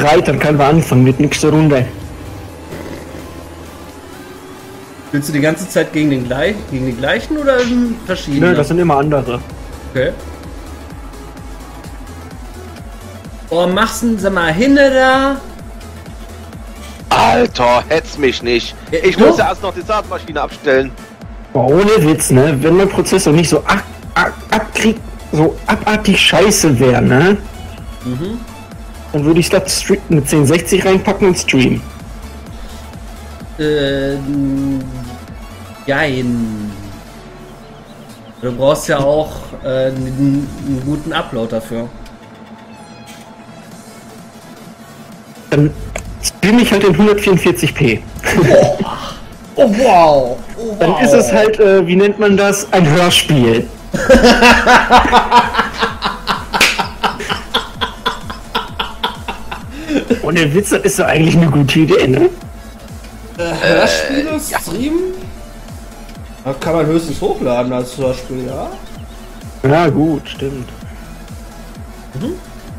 bereit, dann können wir anfangen mit nächster Runde. Willst du die ganze Zeit gegen den gleichen oder verschiedene? Nö, das sind immer andere. Okay. Oh, machst du sag mal hinne da? Alter, hetz mich nicht. Ich muss ja erst noch die Saatmaschine abstellen. Boah, ohne Witz, ne? Wenn mein Prozessor nicht so so abartig scheiße wäre, ne? Mhm. Dann würde ich das eine 1060 reinpacken und streamen. Jein. Du brauchst ja auch einen guten Upload dafür. Dann streame ich halt in 144p. Oh wow! Dann ist es halt, wie nennt man das? Ein Hörspiel. Und der Witz, das ist doch eigentlich eine gute Idee, ne? Hörspiele streamen? Da kann man höchstens hochladen als Hörspiel, ja? Ja, gut, stimmt. Mhm.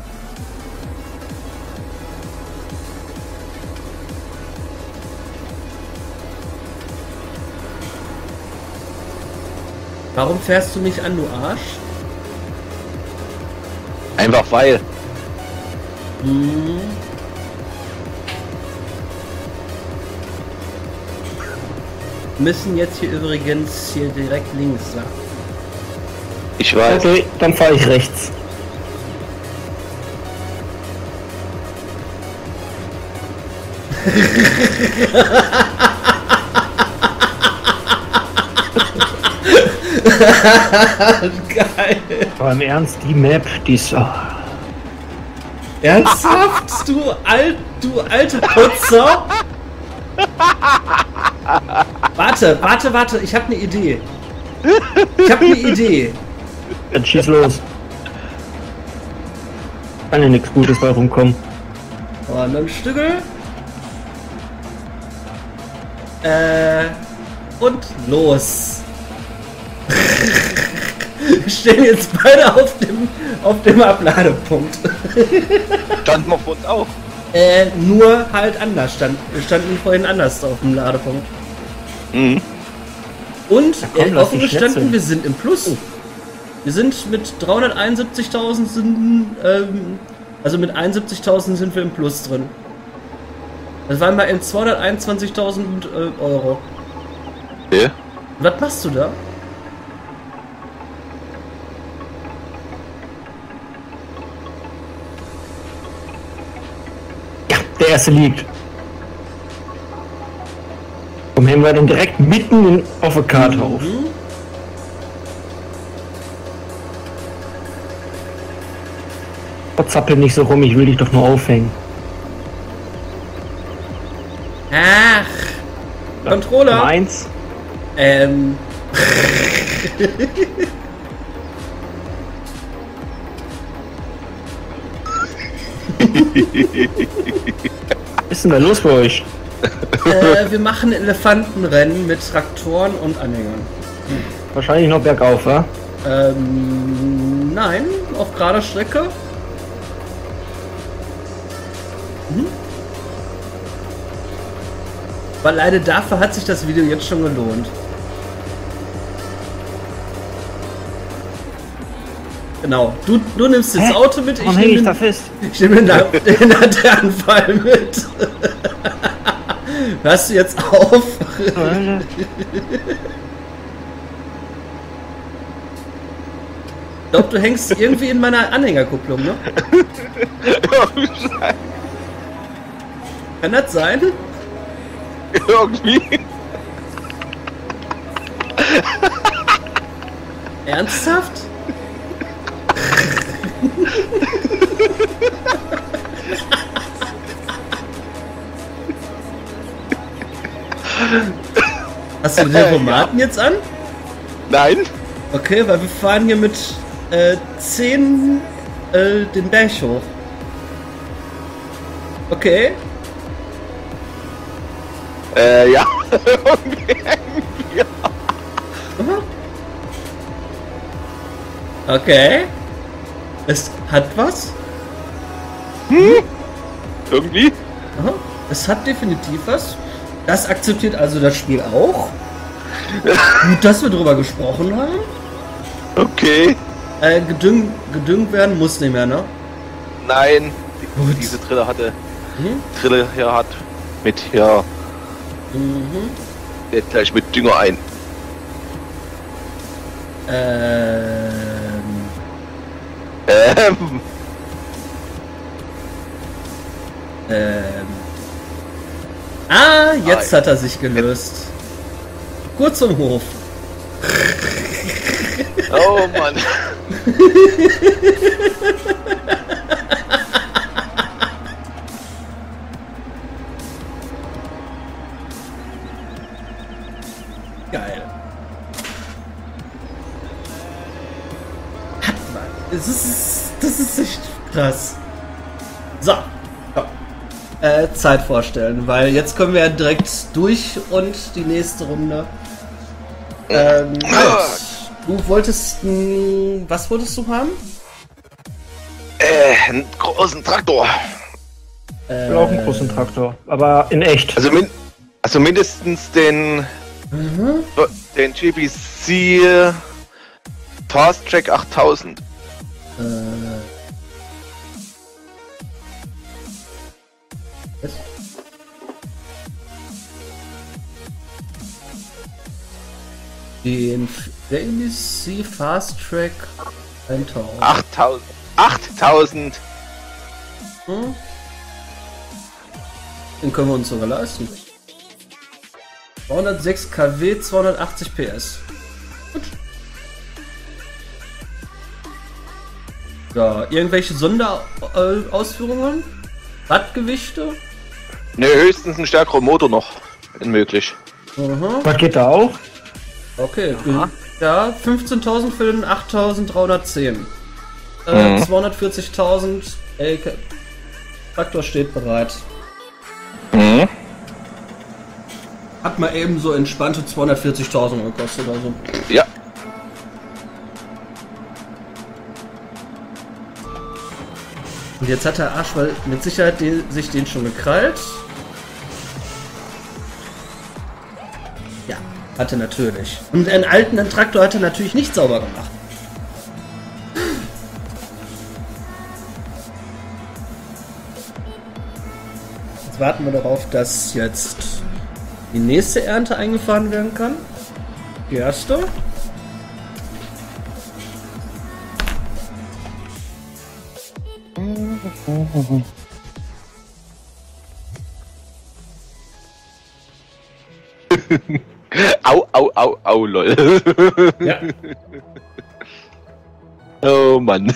Warum fährst du mich an, du Arsch? Einfach weil. Hm. Müssen jetzt hier übrigens hier direkt links lang. Ich weiß. Okay, dann fahre ich rechts. Geil. Aber im Ernst, die Map, die ist... Oh. Ernsthaft? Du alter Putzer? Warte, ich habe eine Idee. Dann schieß los. Kann ja nichts Gutes bei rumkommen. Und ein Stückel. Und los. Wir stehen jetzt beide auf dem Abladepunkt. Standen wir vor uns auch. Nur halt anders wir standen vorhin anders auf dem Ladepunkt. Mhm. Und komm, lass offen dich gestanden, schnetzeln. wir sind im Plus. Wir sind mit 371.000 also mit 71.000 sind wir im Plus drin. Das waren mal in 221.000 Euro. Okay. Was machst du da? Ja, der erste liegt. Komm, hängen wir dann direkt mitten auf der Karte auf. Zappel nicht so rum, ich will dich doch nur aufhängen. Ach, Controller. Nummer 1. Was ist denn da los bei euch? Wir machen Elefantenrennen mit Traktoren und Anhängern. Wahrscheinlich noch bergauf, wa? Nein, auf gerader Strecke. Weil leider dafür hat sich das Video jetzt schon gelohnt. Genau, du nimmst das Auto mit, Warum häng ich da fest? ich nehme den Laternenfall mit. Hörst du jetzt auf? Ich glaube, du hängst irgendwie in meiner Anhängerkupplung, ne? Kann das sein? Irgendwie. Ernsthaft? Hast du den Tempomaten jetzt an? Nein. Okay, weil wir fahren hier mit 10 den Berg hoch. Okay. Ja. Irgendwie. Aha. Okay. Es hat was? Irgendwie? Aha. Es hat definitiv was. Das akzeptiert also das Spiel auch. Gut, dass wir drüber gesprochen haben. Okay. Gedüngt werden muss nicht mehr, ne? Nein. Gut. Diese Drille hatte. Mhm. Drille hier hat mit hier. Mhm. Lädt gleich mit Dünger ein. Ähm. Jetzt hat er sich gelöst. Kurz zum Hof. Oh Mann. Geil. Hat man. Das ist echt krass. So. Komm. Zeit vorstellen, weil jetzt kommen wir ja direkt durch und die nächste Runde. Halt. Du wolltest. Was wolltest du haben? Einen großen Traktor. Ich will auch einen großen Traktor, aber in echt. Also mindestens den GBC Fast Track 8000. Was? Den BBC Fast Track 1000. 8000. Hm? Den können wir uns sogar leisten. 206 kW, 280 PS. Gut. So, irgendwelche Sonderausführungen? Wattgewichte? Ne, höchstens ein stärkerer Motor noch, wenn möglich. Aha. Was geht da auch? Okay, ja, 15.000 für den 8.310. 240.000 Traktor steht bereit. Mhm. Hat mal eben so entspannte 240.000 gekostet oder so. Ja. Und jetzt hat der Arschwall mit Sicherheit sich den schon gekrallt. Ja, hatte natürlich. Und einen alten Traktor hat er natürlich nicht sauber gemacht. Jetzt warten wir darauf, dass jetzt die nächste Ernte eingefahren werden kann. Die erste. Au, lol. Ja. Oh Mann.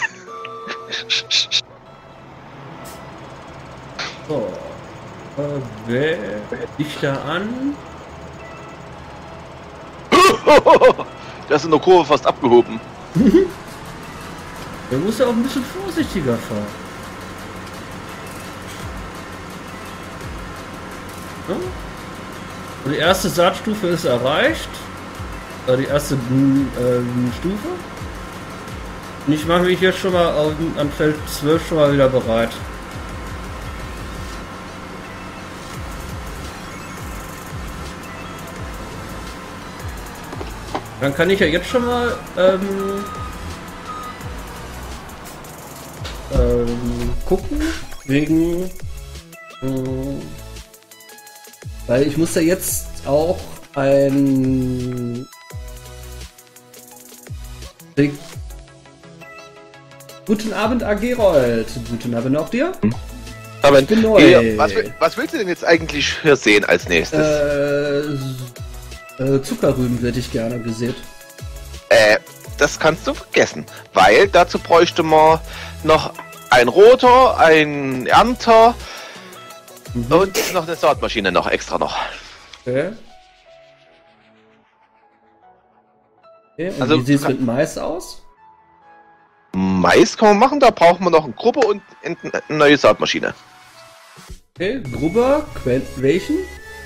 So. Wer dich da an? Das ist in der Kurve fast abgehoben. Der muss ja auch ein bisschen vorsichtiger fahren. Ja? Und die erste Saatstufe ist erreicht. Die erste Stufe. Und ich mache mich jetzt schon mal an Feld 12 schon mal wieder bereit. Dann kann ich ja jetzt schon mal gucken, wegen weil ich muss ja jetzt auch ein Guten Abend, Gerold. Guten Abend auch dir. Aber Ich bin neu. was willst du denn jetzt eigentlich hier sehen als nächstes? Zuckerrüben hätte ich gerne gesehen. Das kannst du vergessen, weil dazu bräuchte man noch ein Rotor, ein Ernter und noch eine Saatmaschine noch extra noch. Okay. Okay, und Also, wie sieht es mit Mais aus? Mais kann man machen, da brauchen wir noch eine Gruppe und eine neue Saatmaschine. Okay, Gruber, welchen?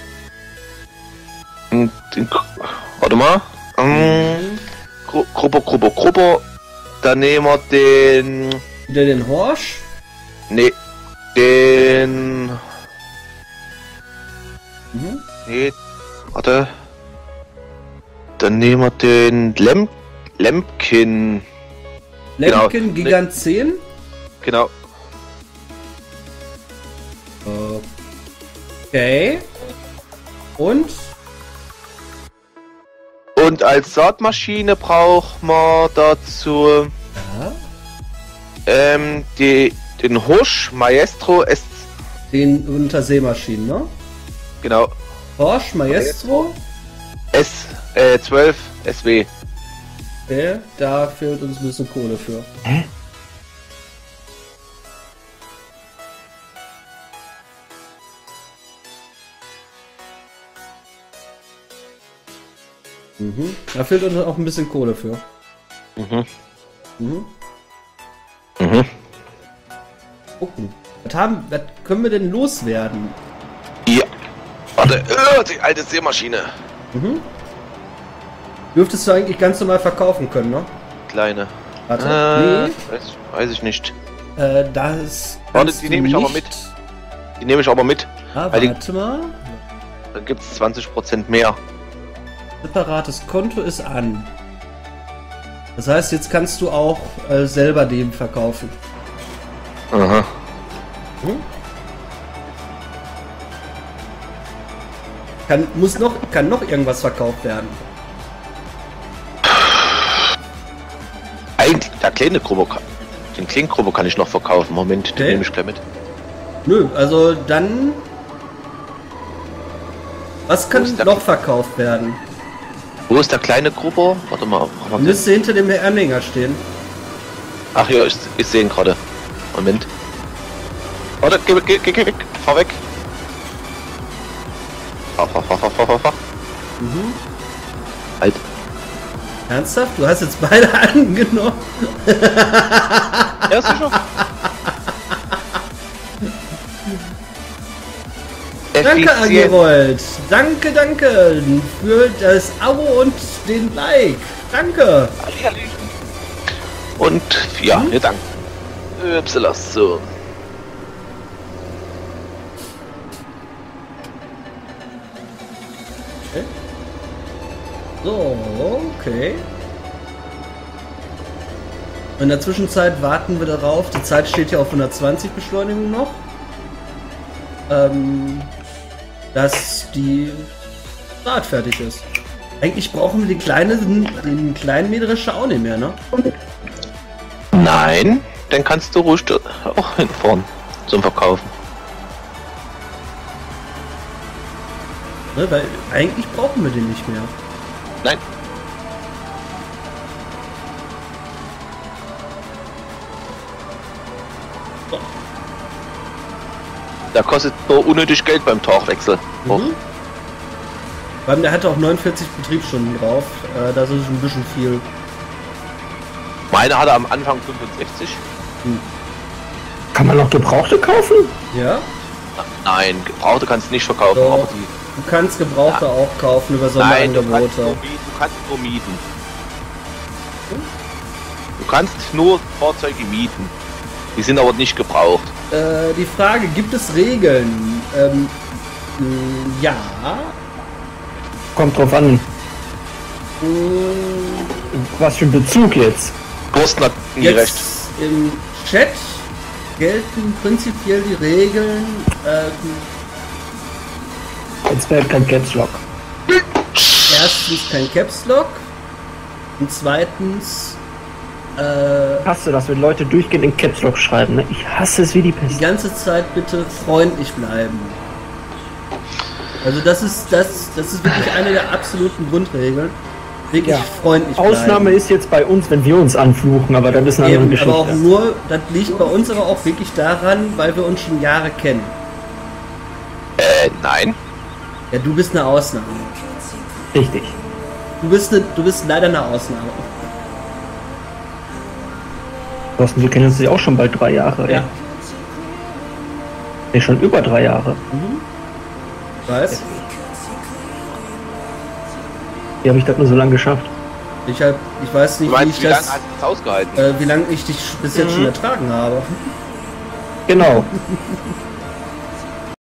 Und warte mal. Gruppe. Dann nehmen wir den. Wieder den Horsch? Nee. Den. Warte. Dann nehmen wir den Lemkin. Lemkin Gigant 10? Genau. Okay. Und? Und als Saatmaschine braucht man dazu den Horsch Maestro S. Den Unterseemaschinen, ne? Genau. Horsch Maestro? S12 SW. Okay, da fehlt uns ein bisschen Kohle für. Hä? Mhm. Da fehlt uns auch ein bisschen Kohle für. Mhm. Mhm. Mhm. Gucken. Was können wir denn loswerden? Ja. Warte, die alte Seemaschine. Mhm. Dürftest du eigentlich ganz normal verkaufen können, ne? Kleine. Warte. Weiß ich nicht. Das. Warte, die nehme ich aber mit. Die nehme ich aber mit. Ah, weil warte mal. Dann gibt es 20% mehr. Separates Konto ist an. Das heißt, jetzt kannst du auch selber den verkaufen. Aha. Hm? Kann noch irgendwas verkauft werden? Eigentlich, der kleine Gruppe den kleinen Gruppe kann ich noch verkaufen. Moment, den Okay. nehme ich gleich mit. Nö, also dann. Was kann Wo ist der- noch verkauft werden? Wo ist der kleine Gruppe? Warte mal. Müsste hinter dem Anhänger stehen. Ach ja, ich sehe ihn gerade. Moment. Warte, geh weg. Fahr weg. Fahr. Mhm. Halt. Ernsthaft? Du hast jetzt beide angenommen? Ja, sicher. Danke, Angerold. Danke für das Abo und den Like. Danke. Und ja, wir danken. So. So, okay. In der Zwischenzeit warten wir darauf. Die Zeit steht ja auf 120 Beschleunigung noch. Dass die Rad fertig ist. Eigentlich brauchen wir den kleinen Mähdrescher auch nicht mehr, ne? Nein, dann kannst du ruhig auch hinfahren zum Verkaufen. Ne? Weil eigentlich brauchen wir den nicht mehr. Nein. So. Da kostet nur unnötig Geld beim Tauchwechsel. Mhm. Vor allem, der hatte auch 49 Betriebsstunden drauf. Das ist ein bisschen viel. Meine hatte am Anfang 65. Kann man noch Gebrauchte kaufen? Ja? Nein, Gebrauchte kannst du nicht verkaufen. Doch. Aber die, Du kannst Gebrauchte auch kaufen über nein, du Sonderangebote. kannst nur mieten. Du kannst nur Fahrzeuge mieten. Die sind aber nicht gebraucht. Die Frage, gibt es Regeln? Ja. Kommt drauf an, was für ein Bezug jetzt. Gursten hat nie recht. Jetzt im Chat gelten prinzipiell die Regeln. Jetzt wäre kein Caps Lock. Erstens kein Caps Lock und zweitens Hasse das, wenn Leute durchgehend in Caps Lock schreiben. Ne? Ich hasse es wie die die Pest. ganze Zeit bitte freundlich bleiben. Also das ist wirklich eine der absoluten Grundregeln. Wirklich Ja. freundlich bleiben. Ausnahme ist jetzt bei uns, wenn wir uns anfluchen, aber das ist eine andere Eben, Geschichte. aber auch nur, das liegt bei uns aber auch wirklich daran, weil wir uns schon Jahre kennen. Nein. Ja, du bist eine Ausnahme. Richtig. Du bist leider eine Ausnahme. Thorsten, wir kennen uns ja auch schon bald 3 Jahre. Ja. Nee, schon über 3 Jahre. Weißt? Wie habe ich das nur so lange geschafft? Ich weiß Du nicht, meinst, wie wie ich lange das, hast du das ausgehalten? wie lange ich dich bis jetzt schon ertragen habe. Genau.